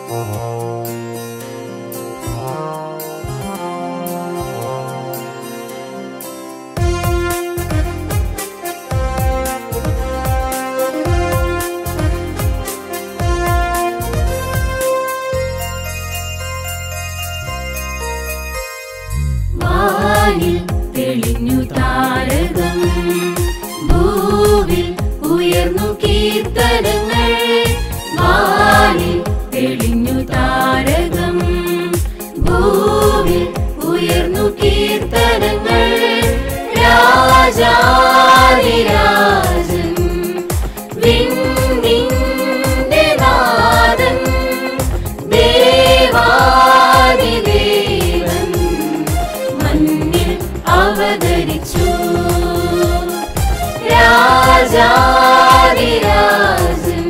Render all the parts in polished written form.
തെളിഞ്ഞു താരകം ഭൂവിൽ ഉയർന്നു കീർത്തനങ്ങൾ വാനിൽ തെളിഞ്ഞു താരകം ഭൂവിൽ ഉയർന്നു കീർത്തനങ്ങൾ രാജാധിരാജൻ വിണ്ണിന്റെ നാഥൻ ദേവാദിദേവൻ മണ്ണിൽ അവതരിച്ചു രാജാധിരാജൻ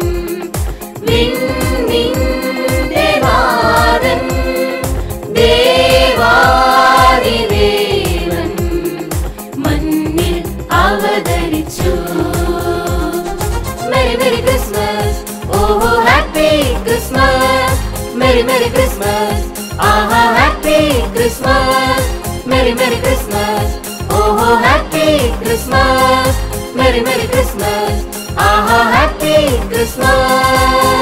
വിണ്ണിന്റെ നാഥൻ ദേവാദിദേവൻ മണ്ണിൽ അവതരിച്ചു. Merry Merry Christmas, oh Happy Christmas, Merry Merry Christmas, aha Happy Christmas, Merry Merry Christmas, oh Happy Christmas, Merry Merry Christmas, aha Happy Christmas.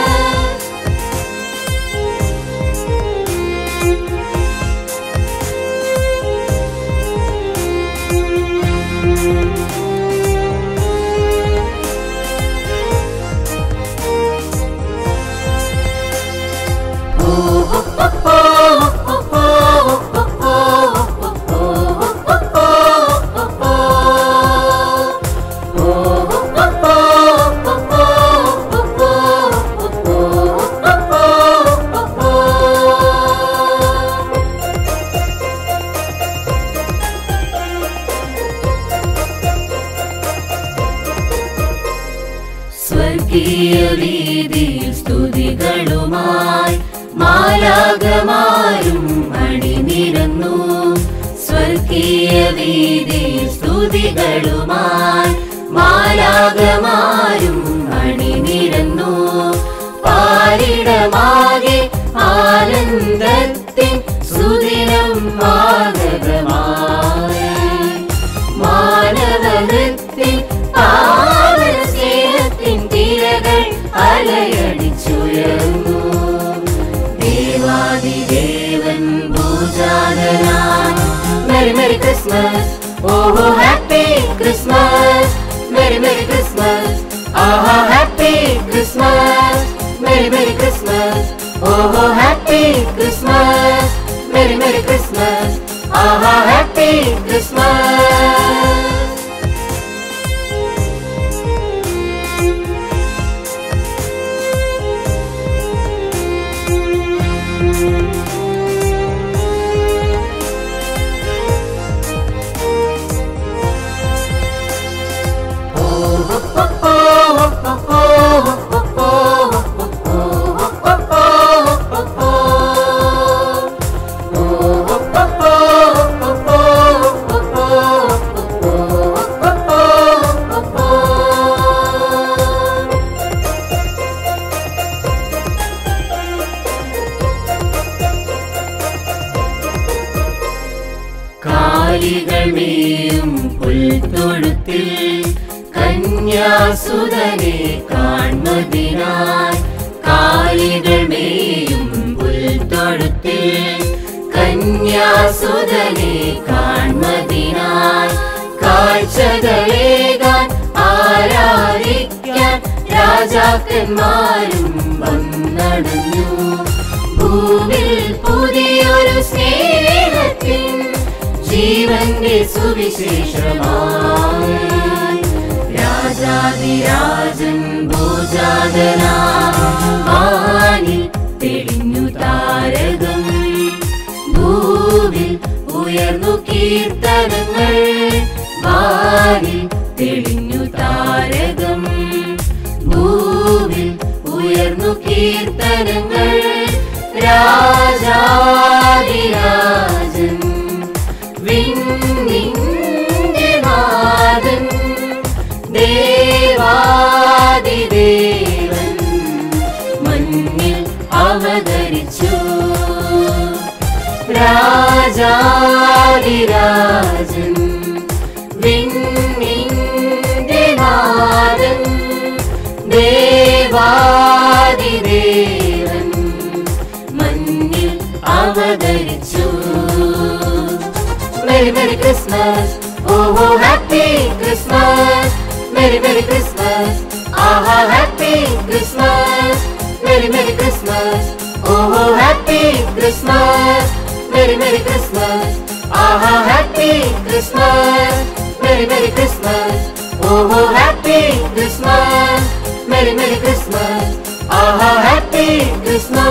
സ്വർഗീയ വീതിയിൽ സ്തുതികളുമായി മാലാഖമാരും അണിനിരന്നു. സ്വർഗീയ വീതിയിൽ സ്തുതികളുമായി മാലാഖമാരും അണിനിരന്നു. പാരിടമാകെ ആനന്ദത്തിൻ സുദിനം മാനവമായി മാനവഹൃത്തിൻ തിരകൾ അലയടിച്ചുയർന്നു. ദേവാദിദേവൻ ഭൂജാതനായി Merry Merry Christmas, oh Happy Christmas, Merry Merry Christmas, aha Happy Christmas, Merry Merry Christmas, oh Happy Christmas, Merry Merry Christmas, aha Happy Christmas. കാലികൾ മേയും പുൽത്തൊഴുത്തിൽ കന്യാസുതനെ കാൺമതിനായി കാലികൾ മേയും പുൽത്തൊഴുത്തിൽ കന്യാസുതനെ കാൺമതിനായി കാഴ്ചകളേകാൻ ആരാധിക്കാൻ രാജാക്കന്മാരും വന്നടഞ്ഞു. ഭൂവിൽ പുതിയൊരു സ്നേഹത്തിൻ ജീവന്റെ സുവിശേഷമായി രാജാധിരാജൻ ഭൂജാതനായി തെളിഞ്ഞു താരകം ഭൂവിൽ ഉയർന്നു കീർത്തനങ്ങൾ വാനിൽ തെളിഞ്ഞു താരകം ഭൂവിൽ ഉയർന്നു കീർത്തനങ്ങൾ രാജാധിരാജൻ വിണ്ണിന്റെ നാഥൻ ദേവാദിദേവൻ മണ്ണിൽ അവതരി രാജാധിരാജൻ വിണ്ണിന്റെ നാഥൻ ദേവാദിദേവൻ മണ്ണിൽ അവതരിച്ചു. Merry Merry Christmas, oh oh Happy Christmas. Merry Merry Christmas, aha Happy Christmas. Merry Merry Christmas, oh oh Happy Christmas. Merry Merry Christmas, aha Happy Christmas. Merry Merry Christmas, oh oh Happy Christmas. Merry Merry Christmas, aha Happy Christmas.